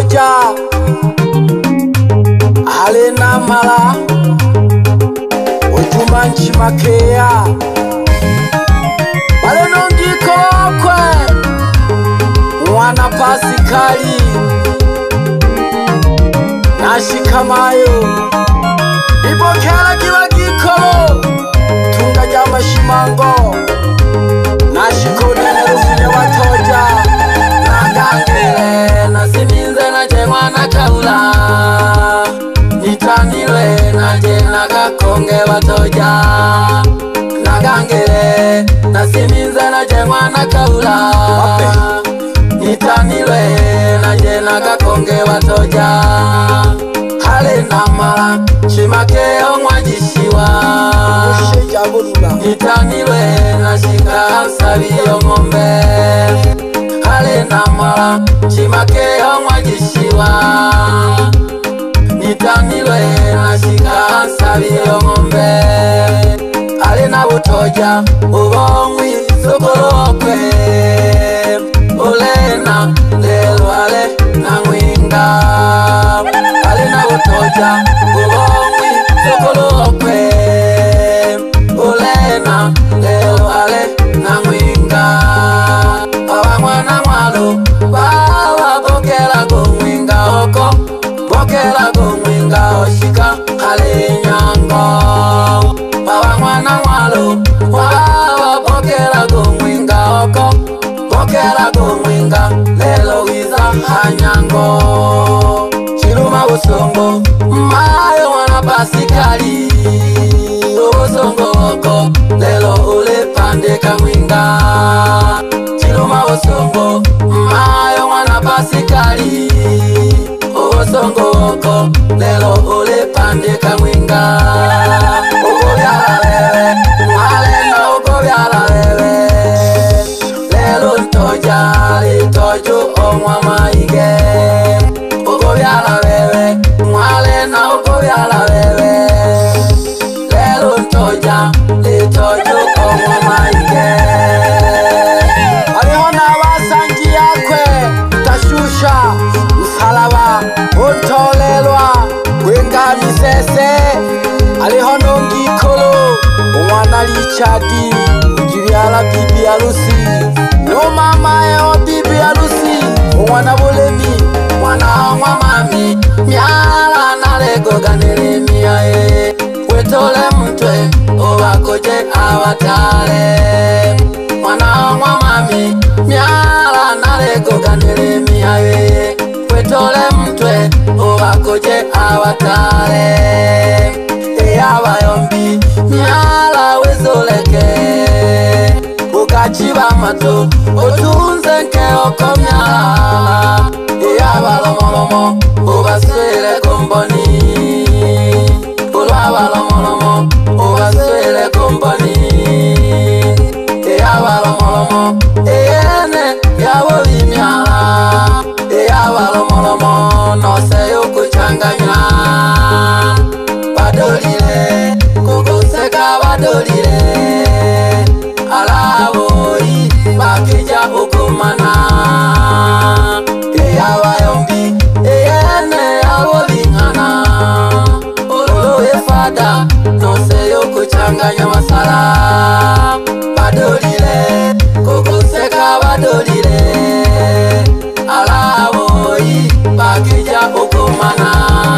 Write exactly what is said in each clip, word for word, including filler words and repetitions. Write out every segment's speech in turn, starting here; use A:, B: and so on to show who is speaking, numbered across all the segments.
A: Batoja Alena Mala Ujumanchi Makea Balenongi kokwe Mwana Pasikali Nashikamayo Ibokela kiwa gikolo Tunga jama shimango Nashikonene rufine Batoja Nagangele nasiminze naje mwana kaula Nitanile naje nagakonge Batoja Nagangele nasiminze naje mwana kaula Nitanile naje nagakonge Batoja Hale namala Chimakeo mwajishiwa Nitanile nashika sabiyo ngombe Hale namala Chimakeo mwajishiwa Nitanile nashika sabiyo ngombe Hale na Batoja ubongwi sokolokwe Olena lelo ale na mwinga Hale na Batoja ubongwi sokolokwe Olena lelo ale na mwinga Awa mwana mwalo Bawa bokela go mwinga oko Bokela go mwinga oshika Hale nyango Awa mwana mwalo Bawa bokela go mwinga oko Bokela go mwinga lelo wiza hanyango Chiruma usongo Mayo wana Pasikali Osongo oko lelo ule pandeka mwinga Chiruma osongo Mayo wana Pasikali Osongo oko lelo ule pandeka mwinga Oko vyala wewe Mwale na oko vyala wewe Lelo ntoja litoju omwa maige Oko vyala wewe Mwale na oko vyala wewe Lelo ntoja litoju omwa maige Alihona wasanji yakwe Tashusha Usalaba Untolelwa Kwenga misese Alihono ngikolo Umwana Richadi Ujivyala bibi alusi No mama eo bibi alusi Umwana Bulemi Mwana wa mami Miala nalego ganele miae Wetole mtwe Owakoje awatale Mwana wa mami Miala nalego ganele miae Wetole mtwe Owakoje awatale Eyawa yombi Miala wezoleke Ukachiba mato Otunze nke oko miala Eyawa lomolomo Ubaswele komboni Ulwawa lomolomo Ubaswele komboni Eyawa lomolomo Eyene yawo bimiala Eyawa lomolomo Nose yukuchanganya Badolile Kukoseka badolile Alawoi Bakija ukumana Eyawa yombi Eyene yawo bingana Olowe fada Nose yukuchanganya masala Badolile Kukoseka badolile Alawoi Bakija ukumana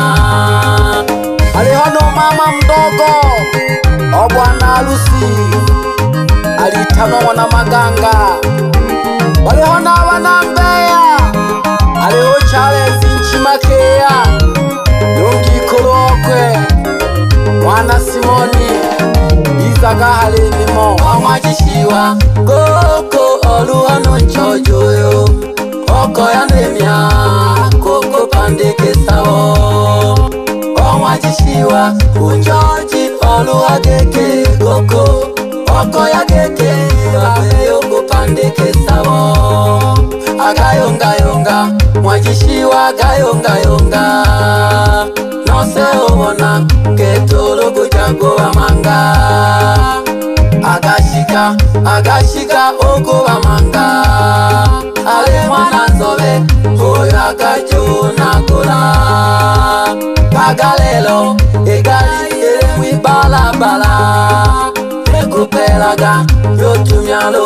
A: Alihono mama mdogo Obwana alusi Alitano wana Maganga Walihona wana Mbeya Aliho Charles Nchimakea Yungi Korokwe Mwana Simoni Izaga Halenimo Wamajishiwa Koko oluhano nchojoyo Oko ya nemia Koko pandeke sawo Wamajishiwa Unjoji oluha keke Koko Oko ya keke Wabeyo kupandeke sawo Agayonga yonga Mwajishiwa agayonga yonga Nose obona Ketolo kujango wa manga Agashika Agashika oko wa manga Ale mwana nzobe Hoyo akajuna ekopelaga yotumyalo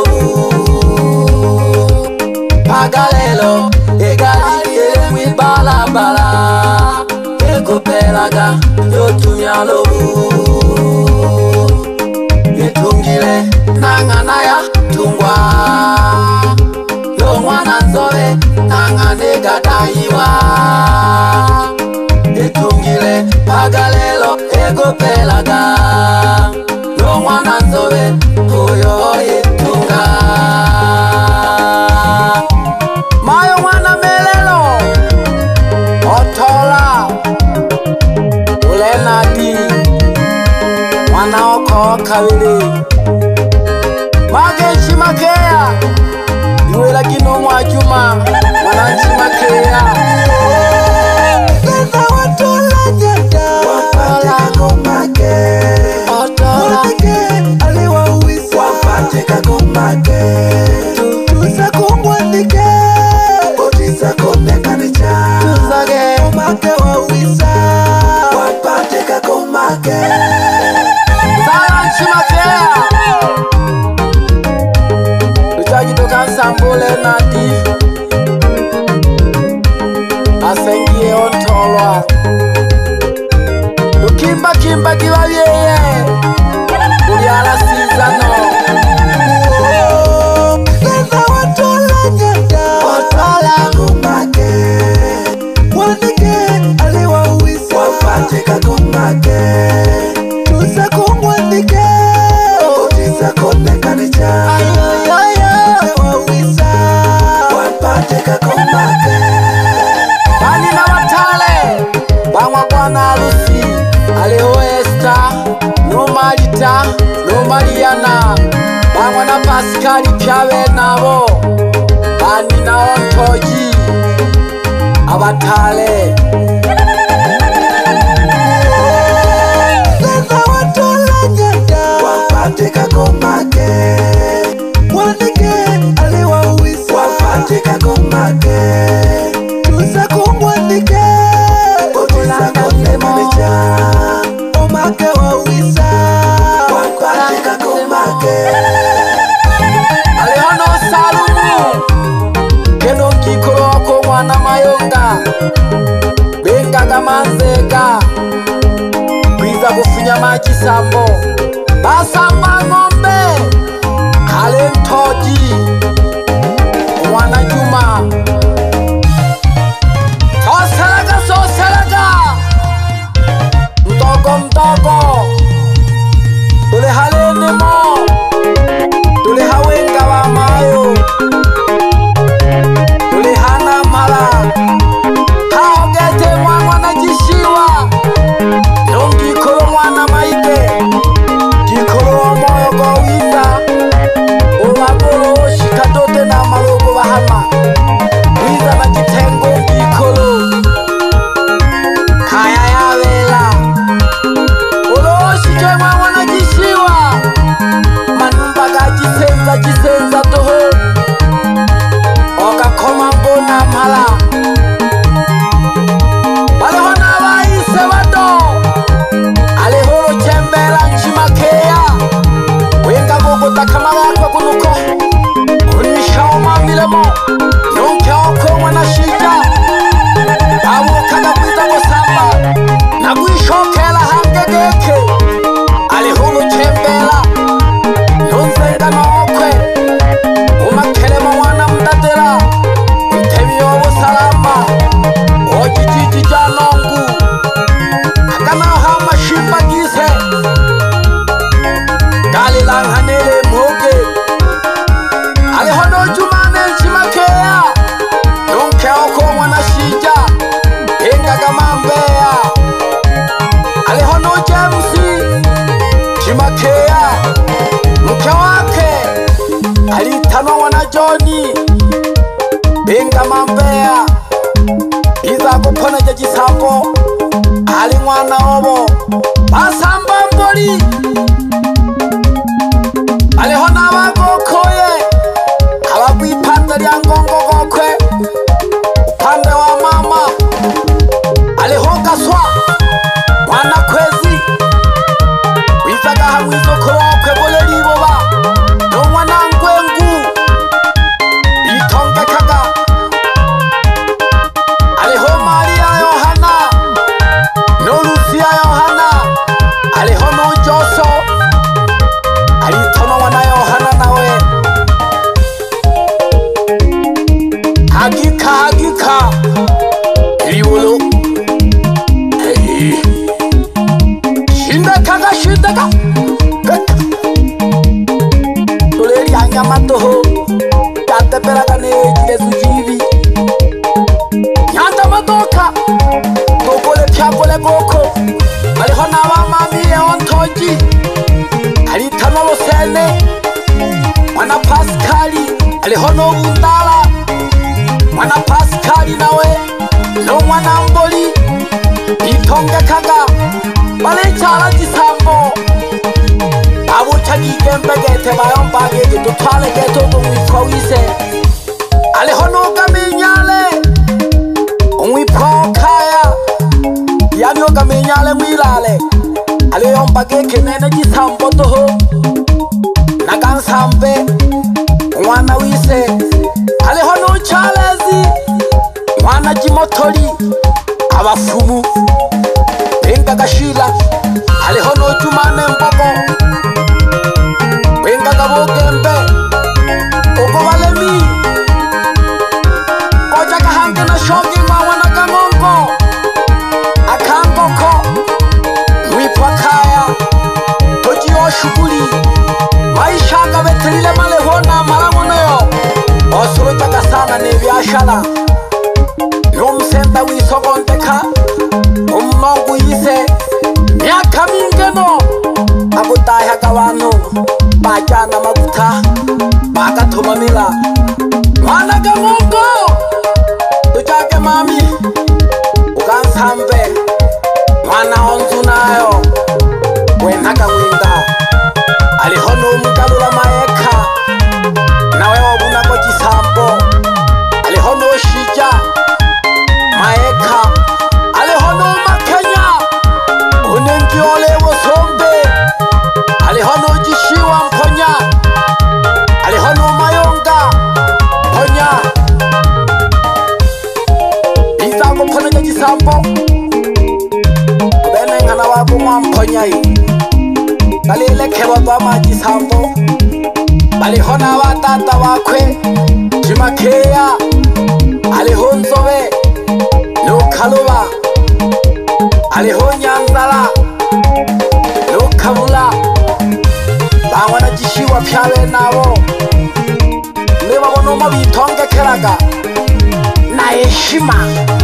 A: pagalelo egalire mwibalabala ekopelaga yotumyalo yetungile nanganaya tungwa yomwana nzobe nanganegadayiwa yetungile pagalelo ekopelaga yomwana nzobe oyo yetunga mayo mwana melelo otola ulenadi mwana oko kabili magechi makea iwela kino mwajuma mwana nchi makea Nena watola nyanda wapateka kumake Otola aliwa uwisa wapateka kumake Tuza kumwandike Otisa konekanicha Tuzage kumake wa uwisa wapateka kumake Sala nchi makea Tujaji toka sambule nadi Asengie ontolwa Ukimba kimba kiwa yeye Uliala sizano Nena watola nyanda Watola kumake Wanike aliwa uwisa wapateka kumake Tuza kumwandike Otisa konekanicha Ayoyoyo Ewa uwisa wapateka kumake Bani na watale Bangwa bwana alusi Aleo Esta No Marita No Mariana Bangwa na Pascali Piawe nabo Bani na ontoji Abatale Nena watola nyanda Wapateka kumake Wanike aliwa uwisa wapateka kumake Tuza kumwandike Otisa konekanicha Omake wa uwisa wapateka kumake Alehono salumu Keno kikoro wako mwana mayonga Benga gamanzega Kwiza kufinya machisambo Basamba ngombe Kale mtoji Mwana Juma Soselaga soselaga Mtogo mtogo Tule halene mo Tule hawenga wa mayo Tule hana mala Haogete mwana jishiwa Nongi kolo mwana maike Jikolo wa moyo kwa wiza Uwagolo shikadote na malogo wahama Wiza na jitengo jikolo Kaya ya vela Ulo shike mwana jishiwa Manumba ga jisenza jisenza toho Oka koma mbona mhala Alehona waise wado Alehoro chembela nchimakea Wenga gogo takamala kwa kunuko Unishao mamilemo Nonke oko mwana shida Awo kada kwita gosamba Naguishokela hangegeke Alehoro chembela Nonzenga nokwe Umakelemo mwana mdadela Mtemi obo salama Ojijiji janongu Akana hama shimba gise Gali langhanele mhoge Alehono jumane nchimakea Nonke oko mwana shija Enga gamambea Alehono jemsi Chimakea Mke wake Alitanwa mwana Johnny Enga mambea Iza kupona jajisambo Ali mwana obo Basamba mboli Alehona wagokoye Hawagwipanda lya ngongo gokwe Upande wa mama Alehoga swa Mwana kwezi Wizaga hamwizo korokwe bole liboba chakole goko aliho n'abamami Ontoji alitano Lusene mwana Paskali aliho n'Obundala mwana Paskali nawe no mwana Mboli itongekaga balechala Gisambo abucha gigembegete bayombagege dutwale geto kumwipfa wise aliho n'Ogaminyale umwipfa Kaya yani Ogaminyale mwilale aliyombageke nene Gisambo toho nagansambe mwana wise aliho n'Chalezi mwana Gimotori abafumu benga gashira aliho n'Jumane Mbogo benga gabogembe uko balemi koja gahange na shogi mwana Kangongo akangoko mwipwa Kaya toji oshuguli maisha gabetelile maleho na malamoneyo osuro jagasana ne byashara Nomsenda wisogondeka umnongu yise myaka mingeno abutahaga abantu bajana maguta bagatumamira mwana Kangongo tujage mami ugansambe mwana Onzu nayo wenaga winda aliho n'Umugalula Maeka nawe wabuna ko Gisambo aliho n'Oshija Maeka aliho n'Omakenya unengiole Bosombe aliho n'Ogishiwa Mponya aliho n'Mayonga Mponya izango Mponya Gisambo bene ngana wabo Mponya yi balile kebo bama Gisambo baliho n'abatata bakwe Jimakeya aliho Nzobe n'Kaluba aliho Nyanzala n'Kabula bangwana Gishiwa pyabe nabo niba bonoma bitongekeraga na heshima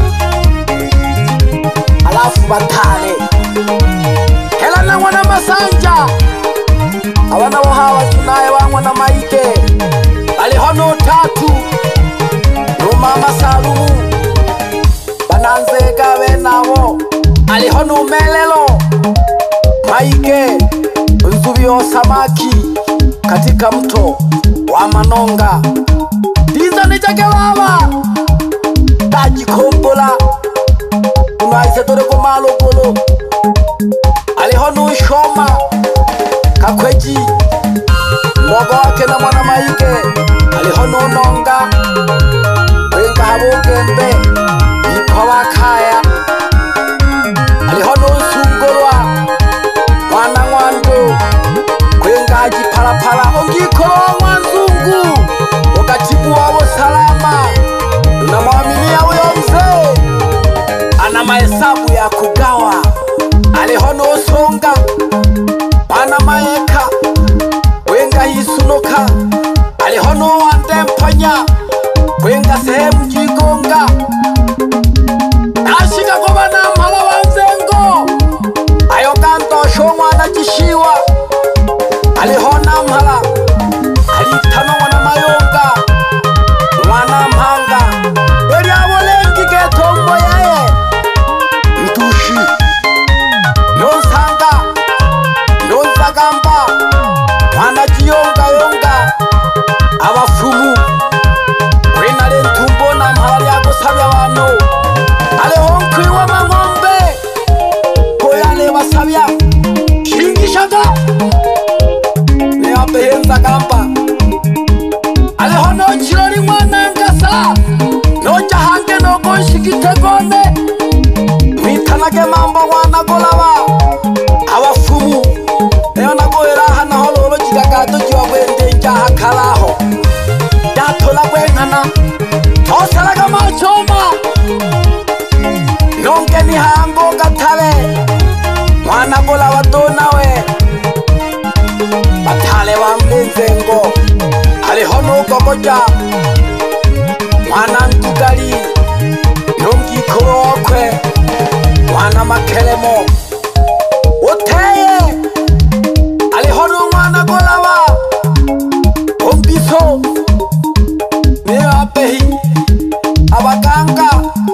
A: alafu batale hela na mwana Masanja abana bo hawa tunaye bangwa na Maike aliho n'Tatu n'Mama Salumu bananzega benabo aliho n'Umelelo Maike Nzubio samaki katika mto wa Manonga Diza nijake baba Tajikombola unaise tore ko Malokolo aliho n'Ushoma Kakweji mwogo wake na mwana Maike aliho n'Unonga wenga habogembe yitwa Kaya aliho n'Usungurwa mwana Ngwandu kwenga Gipalapala ongikolo Mwanzungu ukatibu wabo salama unamwaminia huyo mzee ana mahesabu ya kugawa aliho n'Usonga mwana Maeka wenga Yisunuka aliho n'Uwande Mponya wenga sehemu Jigonga ashika kuba na mpala wanzengo ayo kantosho mwana Gishiwa aliho n'Ampala alitano mwana Mayonga mwana Mpanga eri abolengi getombo yaye Ntushi n'Onsanga n'Onsagamba mwana Giyonga Yonga abafumu wenale Ntumbo n'Ampala lyagusabya abantu aliho Nkwiwa Mang'ombe koyale basabya shingishaga neabehenza gamba aliho n'Kirori mwana Ngasa n'Jahange n'Gonshyigitegone mwitanage Mambo mwana Golaba abafumu eyo nagoera hana hololo jigagato jiwa bwende njaha kalaho yatola bwenkana tosalaga Machoma nonke ni hango Gatale mwana Golaba donawe batale bambenzengo aliho n'Ugogoja mwana Ndugali n'Ongikolo wakwe mwana kelemo oteye aliho n'umwana golaba ombiso ne apehi abaganga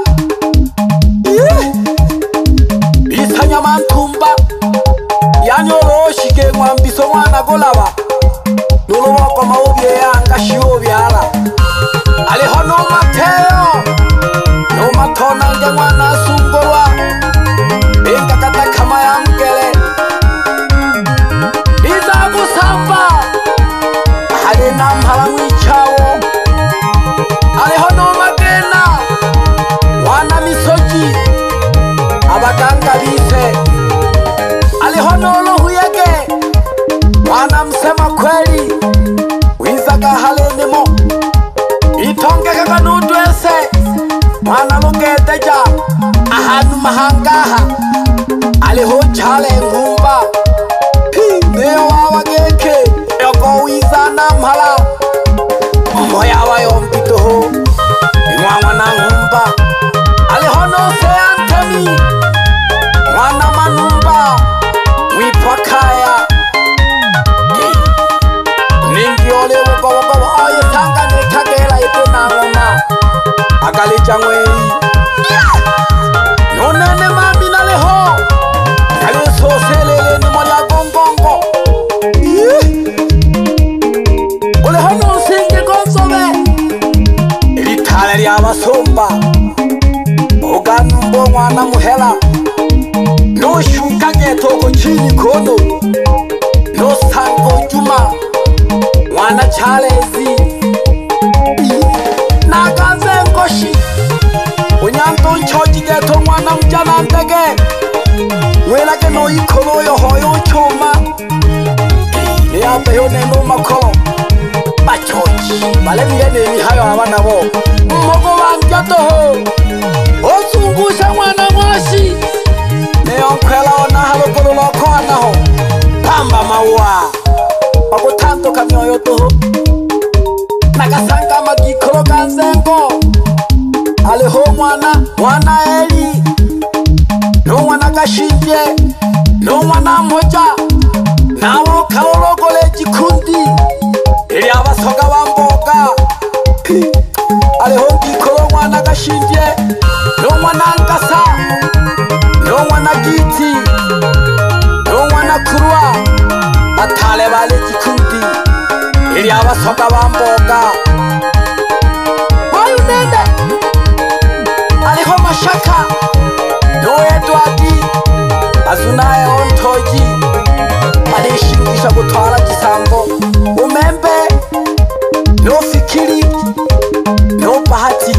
A: isanya mantumba yanyoroshige mwambiso mwana golaba nuluboko mawubye yanga shiwo byala aliho n'umateo n'umatona nge mwana sungorwa benga kata kama ya mkele iza gusamba hari nampala mwicawo aliho n'umagena mwana misoji abaganga bise aliho n'uruhuyege mwana msema kweli wizaga halenemo itongekaga n'udwese mwana lugedeja ahantu mahangaha aliho chale ngumba neyo wawageke yoko wizana mpala moya wayompitoho imwamwa na ngumba aliho nose antemi mwana manumba wipakaya ningiole wogowogowo oye sangane kagela ite na ngoma akalicha ngwei nonene mami naleho naleso selele ni moya gongongo oleho nosinge gonsobe ilitale lya basomba oganumbo mwana muhela noshuka getoko chini kono nosango juma mwana chalezi nagaze ngoshi unyanto nchoji geto mwana mjana ntege mwelake no ikolo yo hoyo choma ne apeyo neno makolo bachoji bale milene ni hayo abana bo mmogo banjato ho osungusha mwana mwashi ne onkwela ona halokolo loko anaho pamba maua bakutanto kamyoyo toho nakasanga magikolo kanzengo aliho mwana mwana eli no mwana kashinje no mwana moja nawo kalologole jikundi ili abasoga bamboga aliho ngikolo mwana kashinje no mwana nkasa no mwana giti no mwana kurwa atale bale jikundi ili abasoga bamboga wayu nende aliho mashaka no Edwardi azunaye ontoji alishingisha gutwara gisambo umembe no fikiri no bahati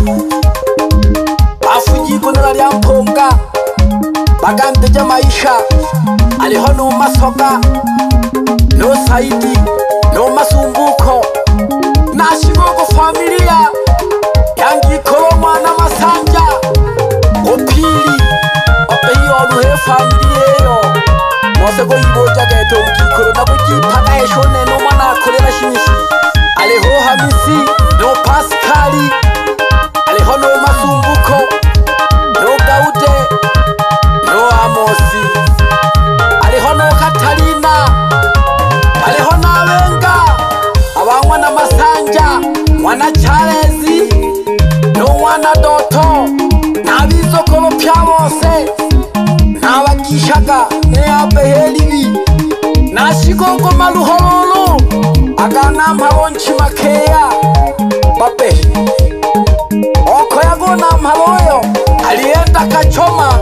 A: afujigo nalya mponga bagandeje maisha aliho no masoka no saidi no masumbuko nashigogo familia yangi koloma na masanja opili opeyo ruhe familia yo mose go iboja geto ngikoro nabujipaka eshone no mwana akolera shimishi aliho hamisi no paskali aliho no masumbuko no gaude no amosi aliho no katalina aliho na wenga abangwa na masanja mwana chalezi no mwana doto nabizokolo pya bose nabagishaga ne abehelibi nashigongo maluhololo agana mpabonchi makeya bape okoyago na mpaloyo alienda kachoma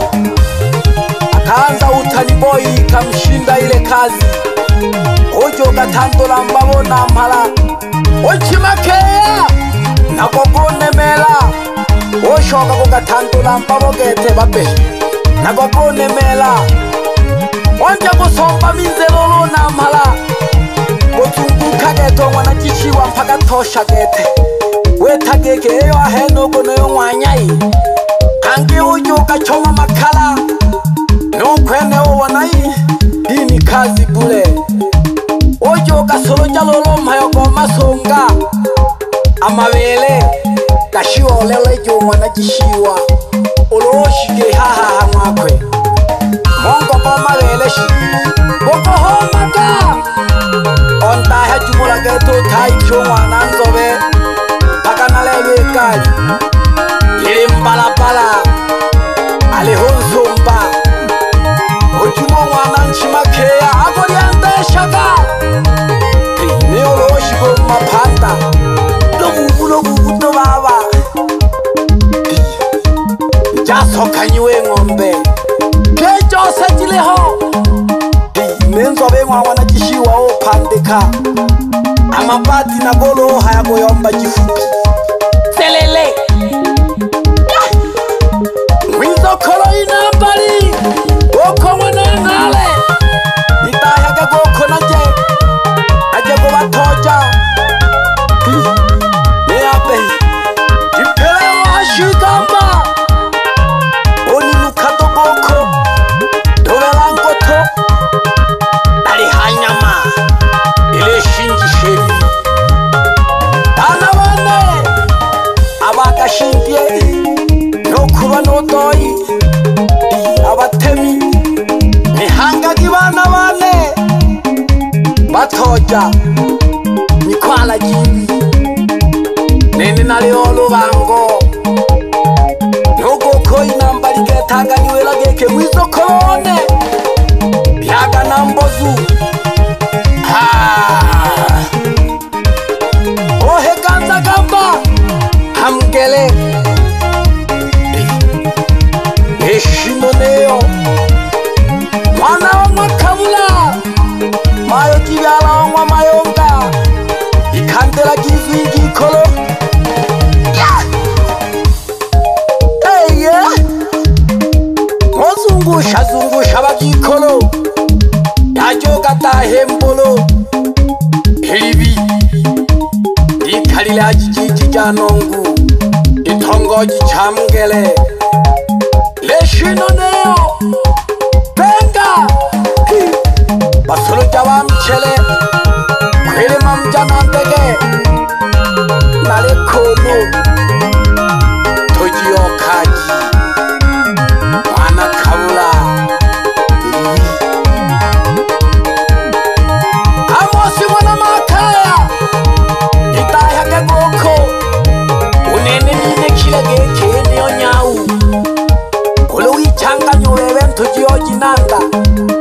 A: akaanza utani boy kamshinda ile kazi ojo gatandola mbabona mpala ochimakeya nakogone mela oshoka kugatandula mpabogete bape nakogone mela wanja kusomba minzelolo na mpala kutunguka geto mwana chichiwa mpaka tosha gete wetageke eyo ahenogo neyo mwanyayi kange ujo kachoma makala nukwene uwanayi hii ni kazi bule ojo kasolo jalolo mpayo masonga amabele kashiwa olele jo mwana jishiwa oloshige haha mwakwe jose jileho menzo bengwa wana jishiwa opandika amabati na golo hayagoyomba jifupi selele wizo kolo inambali oko mwana ngale itayaga goko naje aje go batoja neape ipele wa shigamba oni lukato goko dolangoto ali hanyama ile shinji sheri dana bane abakashindie no kuba no doi abatemi nihanga gibana bane batoja nikwala jibi nene nali olubango nogoko inambali getanga niwela geke mwizo kolone byaga nambozu ha ohe ganza gamba hamgele eshimoneo mwana wa makabula mayo jibala wa mayonga ikandela gizingi kolo yeah hey yeah mozungusha zungusha bagikolo yajoga tahembolo helibi ikalila jijiji janongu itongoji chamgele leshinoneo benga basolo jaba mchele kwele mamjana ndege nale kono toji okaji mwana kabula amosi mwana makaya itaya goko unene nine kile geke niyo nyau kolo wichanga nyurebe toji ojinanga